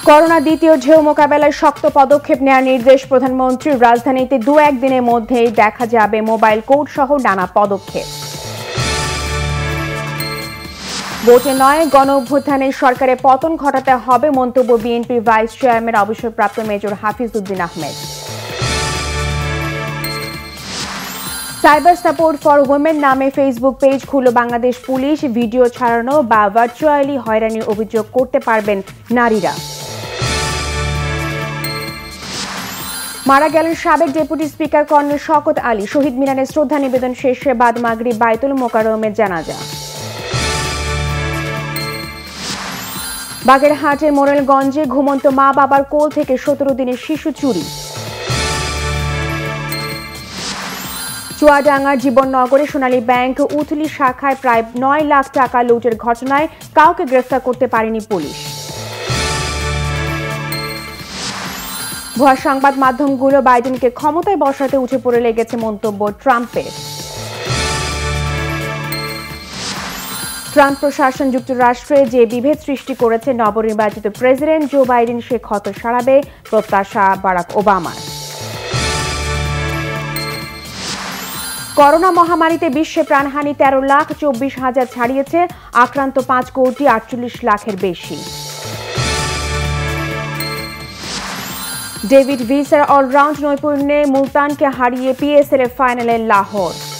Corona দ্বিতীয় ঢেউ মোকাবেলায় শক্ত পদক্ষেপ নেওয়ার নির্দেশ প্রধানমন্ত্রীর। রাজধানীতে 2-1 দিনের মধ্যেই দেখা যাবে মোবাইল কোর্ট সহ নানা পদক্ষেপ। ভোটে নয়, গণ অভ্যুত্থানে সরকারের পতন ঘটাতে হবে মন্তব্য বিএনপি ভাইস চেয়ারম্যান অবসরপ্রাপ্ত major Hafiz Uddin Ahmed. Cyber support for women নামে ফেসবুক পেজ খুলল বাংলাদেশ পুলিশ। ভিডিও ছাড়ানো বা ভার্চুয়ালি হয়রানির অভিযোগ করতে পারবেন নারীরা। মারা গেলেন সাবেক deputy speaker colonel Shawkat Ali. শহীদ মিনারে শ্রদ্ধা নিবেদন শেষে বাদ মাগরিব বাইতুল মোকাররমে জানাজা। বাগেরহাটের মোরেলগঞ্জে ঘুমন্ত মা বাবার কোল থেকে 17 দিনের শিশু চুরি। চুয়াডাঙ্গার জীবননগরে সোনালী ব্যাংক উথলি শাখায় প্রায় 9 লাখ টাকা লুটের ঘটনায় কাউকে গ্রেফতার করতে পারেনি পুলিশ। ভুয়া সংবাদ মাধ্যমগুলো বাইডেনকে ক্ষমতায় বসাতে উঠে পড়ে লেগেছে মন্তব্য ট্রাম্পের। ট্রাম্প প্রশাসন যুক্তরাষ্ট্রে যে বিভেদ সৃষ্টি করেছে নবনির্বাচিত প্রেসিডেন্ট জো বাইডেন সে ক্ষত সারাবে প্রত্যাশা বারাক ওবামার। করোনা মহামারীতে বিশ্বে প্রাণহানি 13,24,000 ছাড়িয়েছে, আক্রান্ত 5,48,00,000-এর বেশি। ডেভিড ভিসার অলরাউন্ড নৈপুণ্যে মুলতানকে হারিয়ে পিএসএল এর ফাইনালে লাহোর।